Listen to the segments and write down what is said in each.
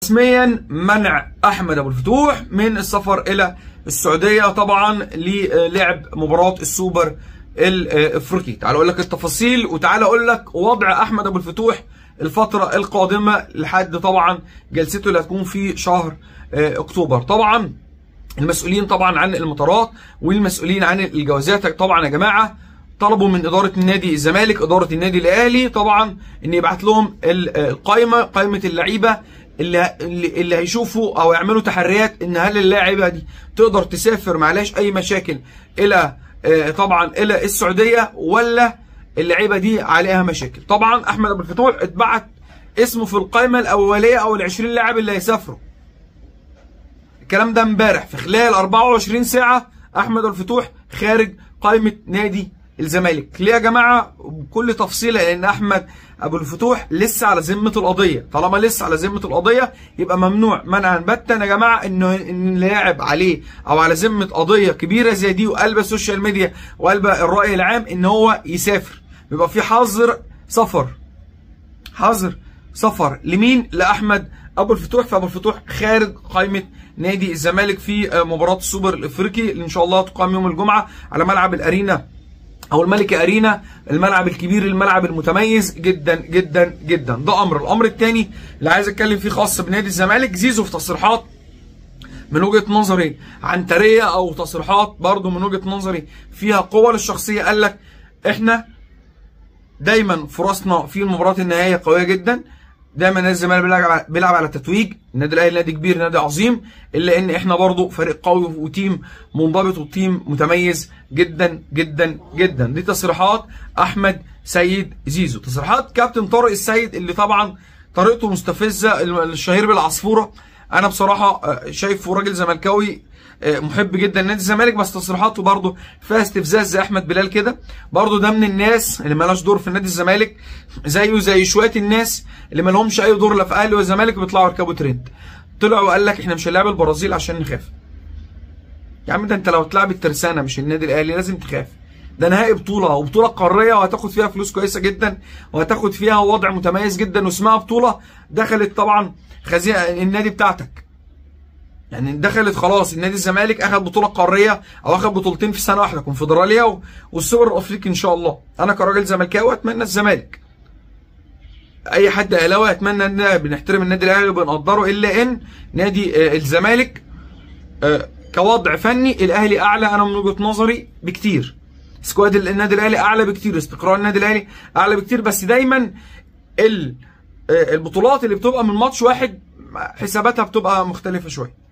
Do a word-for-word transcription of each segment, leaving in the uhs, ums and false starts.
رسميا منع احمد ابو الفتوح من السفر الى السعوديه طبعا للعب مباراه السوبر الافريقي. تعال اقول لك التفاصيل وتعال اقول لك وضع احمد ابو الفتوح الفتره القادمه لحد طبعا جلسته اللي هتكون في شهر اكتوبر. طبعا المسؤولين طبعا عن المطارات والمسؤولين عن الجوازات طبعا يا جماعه طلبوا من اداره النادي الزمالك اداره النادي الاهلي طبعا ان يبعت لهم القائمه قائمه اللعيبه اللي اللي هيشوفوا او يعملوا تحريات ان هل اللاعيبه دي تقدر تسافر معلاش اي مشاكل الى طبعا الى السعوديه ولا اللعيبه دي عليها مشاكل. طبعا احمد ابو الفتوح اتبعت اسمه في القائمه الاوليه او ال عشرين لاعب اللي هيسافروا. الكلام ده امبارح في خلال أربعة وعشرين ساعه احمد ابو الفتوح خارج قائمه نادي الزمالك. ليه يا جماعه؟ بكل تفصيله، لان احمد ابو الفتوح لسه على ذمه القضيه. طالما لسه على ذمه القضيه يبقى ممنوع منعا باتا يا جماعه انه ان اللي لاعب عليه او على ذمه قضيه كبيره زي دي وقلب السوشيال ميديا وقلب الراي العام ان هو يسافر. بيبقى في حظر سفر. حظر سفر لمين؟ لاحمد ابو الفتوح. فابو الفتوح خارج قائمه نادي الزمالك في مباراه السوبر الافريقي اللي ان شاء الله تقام يوم الجمعه على ملعب الارينا او الملكي ارينا، الملعب الكبير الملعب المتميز جدا جدا جدا. ده امر. الامر الثاني اللي عايز اتكلم فيه خاص بنادي الزمالك، زيزو في تصريحات من وجهه نظري عنتريه او تصريحات برضو من وجهه نظري فيها قوه للشخصيه. قال لك احنا دايما فرصنا في المباريات النهائيه قويه جدا، دايما نادي الزمالك بيلعب بيلعب على التتويج، النادي الاهلي نادي كبير نادي عظيم، الا ان احنا برضو فريق قوي وتيم منضبط وتيم متميز جدا جدا جدا. دي تصريحات احمد سيد زيزو. تصريحات كابتن طارق السيد اللي طبعا طريقته مستفزه، الشهير بالعصفوره. انا بصراحه شايفه راجل زملكاوي محب جدا لنادي الزمالك، بس تصريحاته برضه فيها استفزاز زي احمد بلال كده. برضه ده من الناس اللي مالهاش دور في نادي الزمالك، زيه زي شويه الناس اللي ما لهمش اي دور لا في اهلي والزمالك بيطلعوا يركبوا ترند. طلع وقال لك احنا مش هنلاعب البرازيل عشان نخاف. يا عم ده انت لو تلعب الترسانه مش النادي الاهلي لازم تخاف. ده نهائي بطوله وبطوله قاريه وهتاخد فيها فلوس كويسه جدا وهتاخد فيها وضع متميز جدا واسمها بطوله دخلت طبعا خزينه النادي بتاعتك. يعني دخلت خلاص النادي الزمالك اخذ بطوله قاريه او اخذ بطولتين في سنه واحده، كونفدراليه والسوبر الافريقي ان شاء الله. انا كراجل زملكاوي اتمنى الزمالك. اي حد اهلاوي اتمنى ان بنحترم النادي الاهلي وبنقدره، الا ان نادي الزمالك كوضع فني الاهلي اعلى انا من وجهه نظري بكتير. سكواد النادي الاهلي اعلى بكتير، استقرار النادي الاهلي اعلى بكتير، بس دايما البطولات اللي بتبقى من ماتش واحد حساباتها بتبقى مختلفه شويه.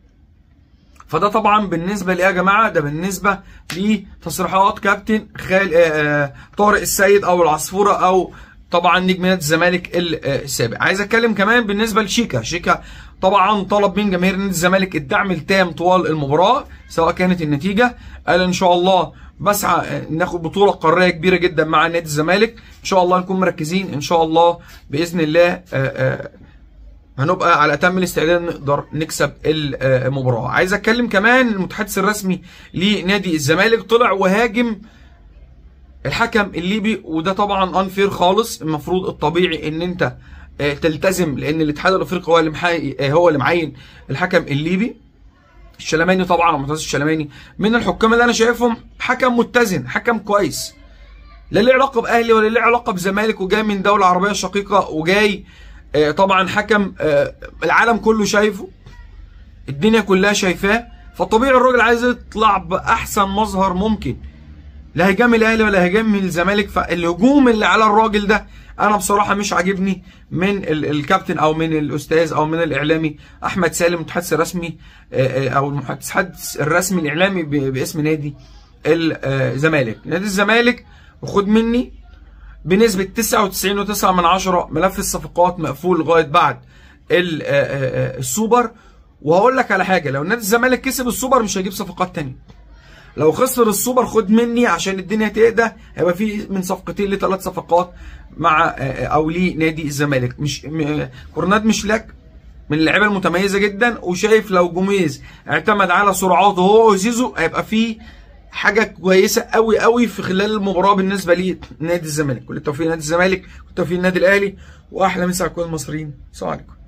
فده طبعا بالنسبه ليه يا جماعه؟ ده بالنسبه لتصريحات كابتن خال طارق السيد او العصفوره او طبعا نجم نادي الزمالك السابق. عايز اتكلم كمان بالنسبه لشيكا. شيكا طبعا طلب من جماهير نادي الزمالك الدعم التام طوال المباراه سواء كانت النتيجه. قال ان شاء الله بسعى ناخد بطوله قاريه كبيره جدا مع نادي الزمالك، ان شاء الله نكون مركزين ان شاء الله باذن الله. آآ آآ هنبقى على اتم الاستعداد نقدر نكسب المباراه. عايز اتكلم كمان المتحدث الرسمي لنادي الزمالك طلع وهاجم الحكم الليبي، وده طبعا انفير خالص. المفروض الطبيعي ان انت تلتزم، لان الاتحاد الافريقي هو اللي محاي هو اللي معين الحكم الليبي. الشلماني طبعا معتز الشلماني من الحكام اللي انا شايفهم حكم متزن، حكم كويس، لا له علاقه باهلي ولا له علاقه بزمالك، وجاي من دوله عربيه شقيقه، وجاي طبعا حكم العالم كله شايفه، الدنيا كلها شايفاه. فالطبيعي الراجل عايز يطلع باحسن مظهر ممكن، لا هيجامل الاهلي ولا هيجامل الزمالك. فالهجوم اللي على الراجل ده انا بصراحه مش عاجبني من الكابتن او من الاستاذ او من الاعلامي احمد سالم المتحدث الرسمي او المتحدث الرسمي الاعلامي باسم نادي الزمالك. نادي الزمالك وخد مني بنسبه تسعة وتسعين فاصلة تسعة من عشرة ملف الصفقات مقفول لغايه بعد السوبر. وهقول لك على حاجه، لو نادي الزمالك كسب السوبر مش هيجيب صفقات تانية. لو خسر السوبر خد مني عشان الدنيا تهدى هيبقى في من صفقتين لثلاث صفقات مع او لنادي الزمالك. مش كورناد مشلاك من اللعيبه المتميزه جدا، وشايف لو جوميز اعتمد على سرعاته هو وزيزو هيبقى في حاجه كويسه قوي قوي في خلال المباراه بالنسبه لنادي الزمالك. كل التوفيق لنادي الزمالك، كل التوفيق للنادي الاهلي، واحلى مسا على كل المصريين. السلام عليكم.